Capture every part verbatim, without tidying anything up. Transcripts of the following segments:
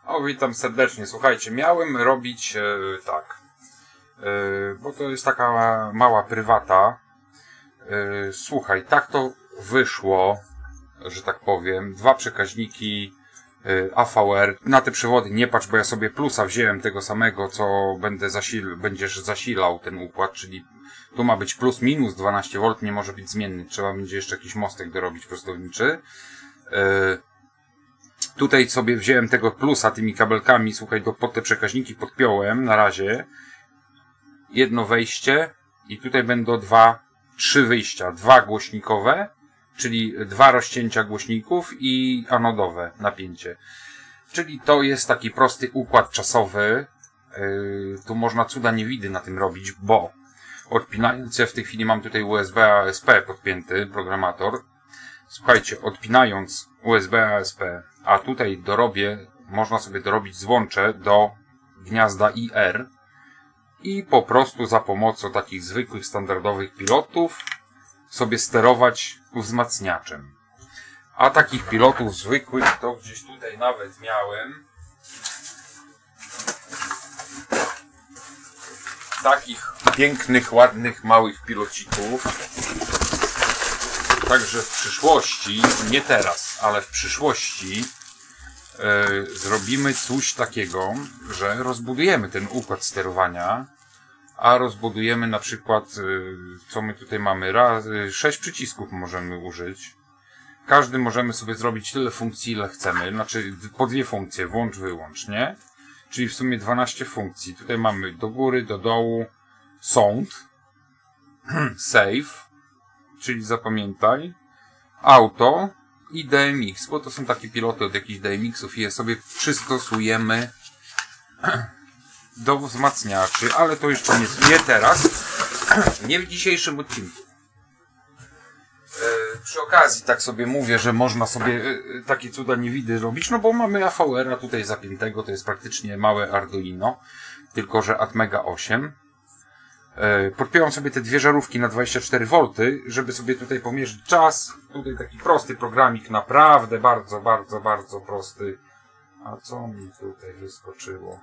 O, witam serdecznie. Słuchajcie, miałem robić e, tak, e, bo to jest taka mała prywata. E, słuchaj, tak to wyszło, że tak powiem. Dwa przekaźniki e, A V R. Na te przewody nie patrz, bo ja sobie plusa wziąłem tego samego, co będę zasil, będziesz zasilał ten układ, czyli tu ma być plus minus dwanaście wolt, nie może być zmienny. Trzeba będzie jeszcze jakiś mostek dorobić prostowniczy. E, Tutaj sobie wziąłem tego plusa tymi kabelkami, słuchaj, do, pod te przekaźniki podpiąłem na razie. Jedno wejście i tutaj będą dwa, trzy wyjścia. Dwa głośnikowe, czyli dwa rozcięcia głośników i anodowe napięcie. Czyli to jest taki prosty układ czasowy. Yy, tu można cuda niewidy na tym robić, bo odpinając, ja w tej chwili mam tutaj U S B A S P podpięty, programator. Słuchajcie, odpinając U S B A S P, a tutaj dorobię, można sobie dorobić złącze do gniazda I R i po prostu za pomocą takich zwykłych, standardowych pilotów sobie sterować wzmacniaczem. A takich pilotów zwykłych to gdzieś tutaj nawet miałem. Takich pięknych, ładnych, małych pilocików. Także w przyszłości, nie teraz, ale w przyszłości yy, zrobimy coś takiego, że rozbudujemy ten układ sterowania, a rozbudujemy na przykład, yy, co my tutaj mamy, raz, yy, sześć przycisków możemy użyć. Każdy możemy sobie zrobić tyle funkcji, ile chcemy, znaczy po dwie funkcje, włącz, wyłącz, nie? Czyli w sumie dwanaście funkcji. Tutaj mamy do góry, do dołu, sound, save, czyli zapamiętaj, auto i D M X, bo to są takie piloty od jakichś D M X-ów i je sobie przystosujemy do wzmacniaczy, ale to jeszcze nie, nie teraz, nie w dzisiejszym odcinku. E, przy okazji tak sobie mówię, że można sobie e, takie cuda niewidy robić, no bo mamy A V R-a tutaj zapiętego, to jest praktycznie małe Arduino, tylko że Atmega osiem. Podpiąłem sobie te dwie żarówki na dwadzieścia cztery wolty, żeby sobie tutaj pomierzyć czas. Tutaj taki prosty programik, naprawdę bardzo, bardzo, bardzo prosty. A co mi tutaj wyskoczyło?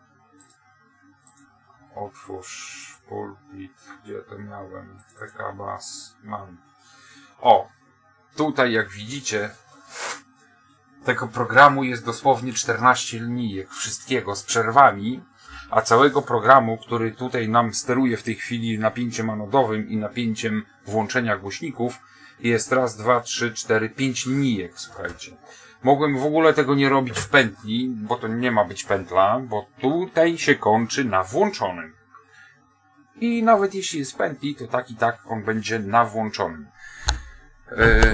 Otwórz pulpit, gdzie to miałem? P K Bus, mam. O, tutaj jak widzicie, tego programu jest dosłownie czternaście linijek, wszystkiego z przerwami. A całego programu, który tutaj nam steruje w tej chwili napięciem anodowym i napięciem włączenia głośników, jest raz, dwa, trzy, cztery, pięć linijek, słuchajcie. Mogłem w ogóle tego nie robić w pętli, bo to nie ma być pętla, bo tutaj się kończy na włączonym. I nawet jeśli jest pętli, to tak i tak on będzie na włączonym. Yy...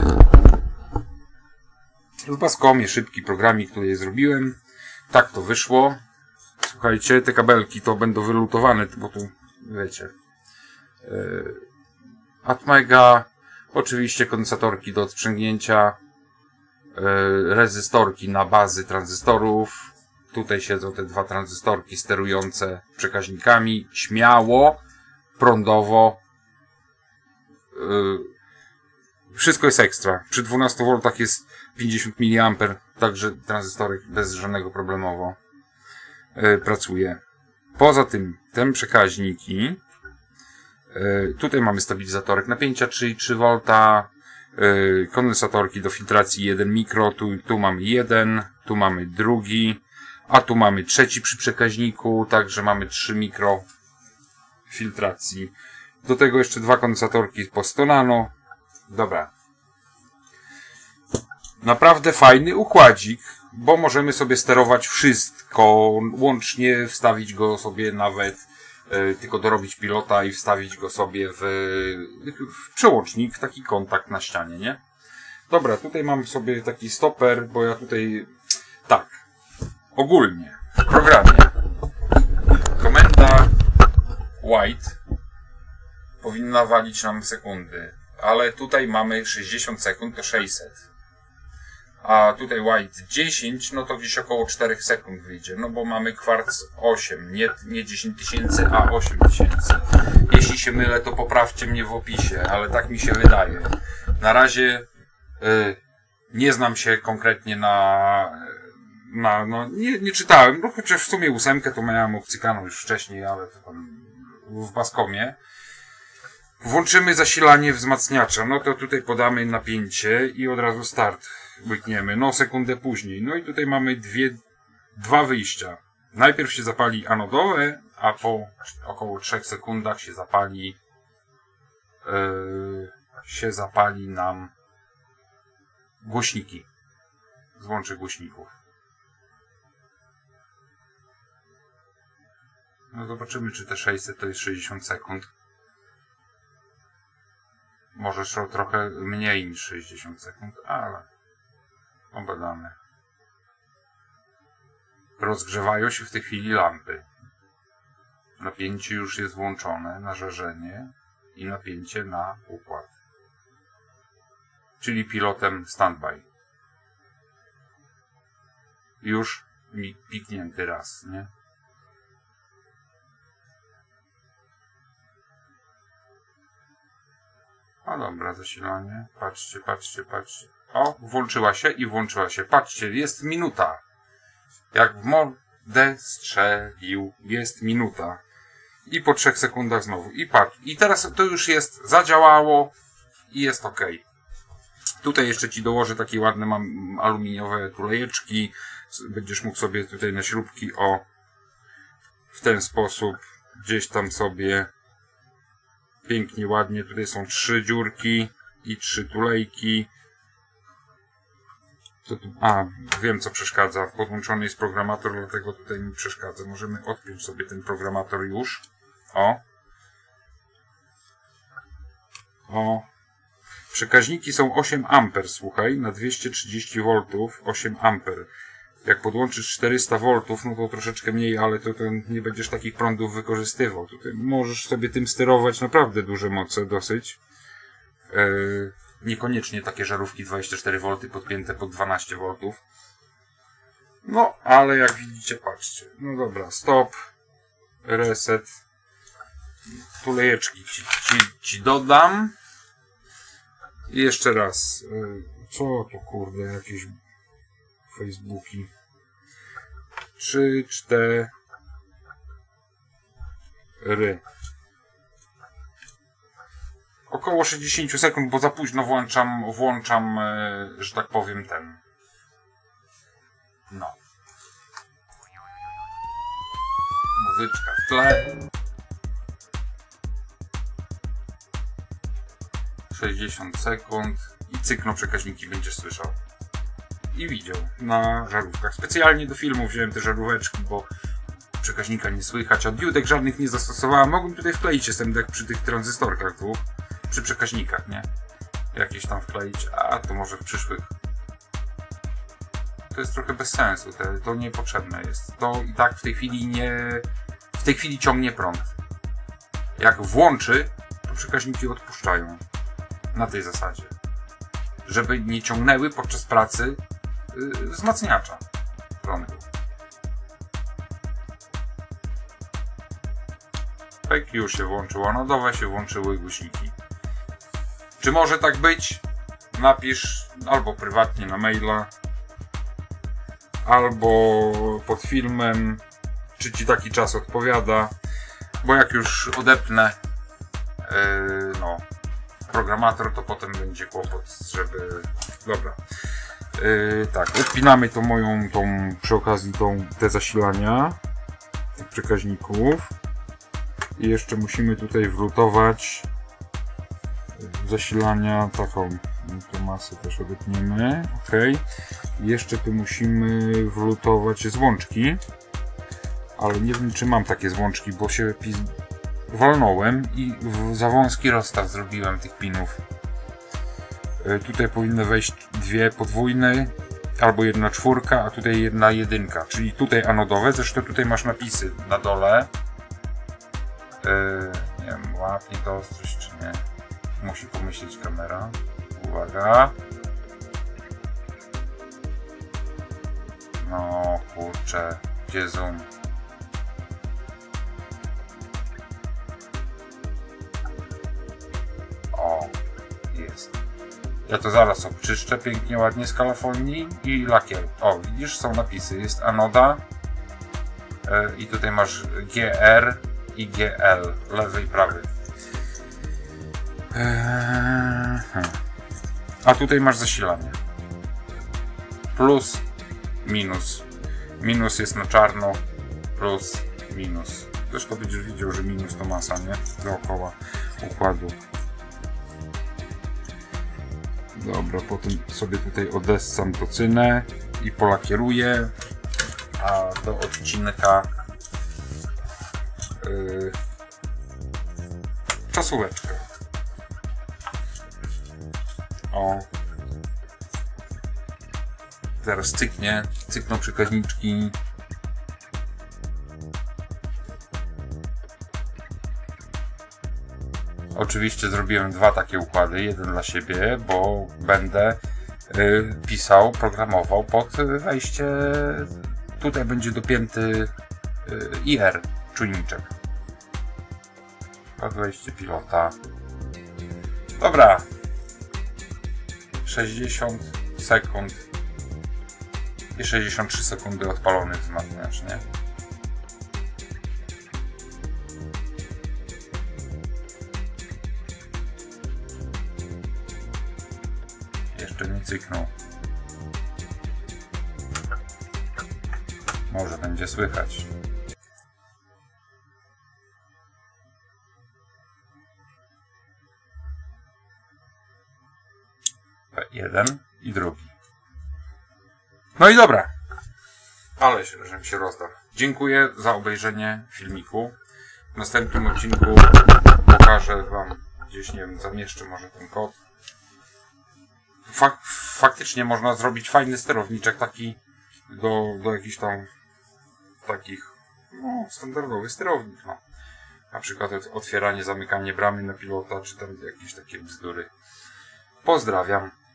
W Bascomie szybki programik, który zrobiłem. Tak to wyszło. Słuchajcie, te kabelki to będą wylutowane, bo tu, wiecie, yy, Atmega, oczywiście kondensatorki do odsprzęgnięcia, yy, rezystorki na bazy tranzystorów, tutaj siedzą te dwa tranzystorki sterujące przekaźnikami, śmiało, prądowo, yy, wszystko jest ekstra, przy dwunastu woltach jest pięćdziesiąt miliamperów, także tranzystorek bez żadnego problemowo pracuje. Poza tym te przekaźniki, tutaj mamy stabilizatorek napięcia trzy i trzy wolta, kondensatorki do filtracji jeden mikro, tu, tu mamy jeden, tu mamy drugi, a tu mamy trzeci przy przekaźniku, także mamy trzy mikro filtracji. Do tego jeszcze dwa kondensatorki po sto nano. Dobra. Naprawdę fajny układzik, bo możemy sobie sterować wszystko, łącznie wstawić go sobie nawet, e, tylko dorobić pilota i wstawić go sobie w, w przełącznik, taki kontakt na ścianie, nie? Dobra, tutaj mam sobie taki stoper, bo ja tutaj, tak, ogólnie w programie komenda white powinna walić nam sekundy, ale tutaj mamy sześćdziesiąt sekund, to sześćset. A tutaj white dziesięć, no to gdzieś około czterech sekund wyjdzie, no bo mamy kwarc osiem, nie, nie dziesięć tysięcy, a osiem tysięcy. Jeśli się mylę, to poprawcie mnie w opisie, ale tak mi się wydaje. Na razie y, nie znam się konkretnie na na, no, nie, nie czytałem, no chociaż w sumie ósemkę to miałem obcykaną już wcześniej, ale to tam w Baskomie. Włączymy zasilanie wzmacniacza, no to tutaj podamy napięcie i od razu start łykniemy, no sekundę później. No i tutaj mamy dwie, dwa wyjścia. Najpierw się zapali anodowe, a po około trzech sekundach się zapali yy, się zapali nam głośniki. Złączy głośników. No zobaczymy, czy te sześćset to jest sześćdziesiąt sekund. Może trochę mniej niż sześćdziesiąt sekund, ale obadamy. Rozgrzewają się w tej chwili lampy. Napięcie już jest włączone na żarzenie i napięcie na układ. Czyli pilotem standby. Już mi piknięty raz, nie? A dobra, zasilanie. Patrzcie, patrzcie, patrzcie. O, włączyła się i włączyła się. Patrzcie, jest minuta. Jak w mordę strzelił. Jest minuta. I po trzech sekundach znowu. I patrz. I teraz to już jest, zadziałało i jest ok. Tutaj jeszcze ci dołożę takie ładne mam aluminiowe tulejeczki. Będziesz mógł sobie tutaj na śrubki o w ten sposób gdzieś tam sobie pięknie, ładnie. Tutaj są trzy dziurki i trzy tulejki. To tu, a, wiem co przeszkadza. Podłączony jest programator, dlatego tutaj mi przeszkadza. Możemy odpiąć sobie ten programator już. O. O. Przekaźniki są osiem amperów, słuchaj, na dwieście trzydzieści woltów, osiem amperów. Jak podłączysz czterysta woltów, no to troszeczkę mniej, ale to, to nie będziesz takich prądów wykorzystywał. Tutaj możesz sobie tym sterować naprawdę duże moce, dosyć. Yy, niekoniecznie takie żarówki dwadzieścia cztery wolty podpięte pod dwanaście woltów. No, ale jak widzicie, patrzcie. No dobra, stop, reset. Tulejeczki ci, ci, ci dodam. I jeszcze raz. Yy, co to kurde, jakieś Facebooki. Trzy, cztery. Około sześćdziesiąt sekund, bo za późno włączam, włączam, że tak powiem, ten. No. Muzyczka w tle. sześćdziesiąt sekund i cykną przekaźniki będziesz słyszał. I widział na żarówkach. Specjalnie do filmu wziąłem te żaróweczki, bo przekaźnika nie słychać, a diodek żadnych nie zastosowałem. Mogłem tutaj wkleić jestem jak przy tych tranzystorkach dwóch, przy przekaźnikach, nie? Jakieś tam wkleić, a to może w przyszłych. To jest trochę bez sensu, to, to niepotrzebne jest. To i tak w tej chwili nie... w tej chwili ciągnie prąd. Jak włączy, to przekaźniki odpuszczają. Na tej zasadzie. Żeby nie ciągnęły podczas pracy yy, wzmacniacza prądu. Tak, już się włączyło anodowe, się włączyły głośniki. Czy może tak być? Napisz albo prywatnie na maila, albo pod filmem, czy ci taki czas odpowiada, bo jak już odepnę yy, no programator, to potem będzie kłopot, żeby... Dobra. Yy, tak, odpinamy tą moją, tą, przy okazji tą, te zasilania tych przekaźników i jeszcze musimy tutaj wlutować zasilania taką, tę masę też odepniemy, ok. I jeszcze tu musimy wlutować złączki, ale nie wiem czy mam takie złączki, bo się pis... walnąłem i za wąski rozstaw zrobiłem tych pinów. Yy, tutaj powinny wejść dwie podwójne, albo jedna czwórka, a tutaj jedna jedynka, czyli tutaj anodowe, zresztą tutaj masz napisy na dole. Yy, nie wiem, łapie to ostrość czy nie. Musi pomyśleć kamera. Uwaga. No kurczę, gdzie zoom? O, jest. Ja to zaraz obczyszczę pięknie, ładnie z kalafonii i lakier. O, widzisz, są napisy. Jest anoda yy, i tutaj masz G R i G L, lewy i prawy. Yy, a tutaj masz zasilanie. Plus, minus. Minus jest na czarno, plus, minus. Zresztą będziesz widział, że minus to masa, nie? Dookoła układu. Dobra, potem sobie tutaj odessam tocynę i polakieruję. A do odcinka yy, czasóweczkę. O. Zaraz cyknie, cykną przekaźniczki. Oczywiście zrobiłem dwa takie układy, jeden dla siebie, bo będę y, pisał, programował pod wejście, tutaj będzie dopięty y, I R, czujniczek. Pod wejście pilota. Dobra. sześćdziesiąt sekund i sześćdziesiąt trzy sekundy odpalony wzmacniacz, nie? Jeszcze nie cyknął. Może będzie słychać. Jeden i drugi. No i dobra. Ale się, żebym się rozdał. Dziękuję za obejrzenie filmiku. W następnym odcinku pokażę wam gdzieś, nie wiem, zamieszczę może ten kod. Fak faktycznie można zrobić fajny sterowniczek taki do, do jakichś tam takich, no, standardowy sterownik, no. Na przykład otwieranie, zamykanie bramy na pilota, czy tam jakieś takie bzdury. Pozdrawiam.